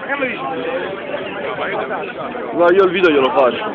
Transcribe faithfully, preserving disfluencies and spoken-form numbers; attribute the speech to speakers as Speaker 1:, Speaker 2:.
Speaker 1: che mi dici?
Speaker 2: No, io il video glielo faccio.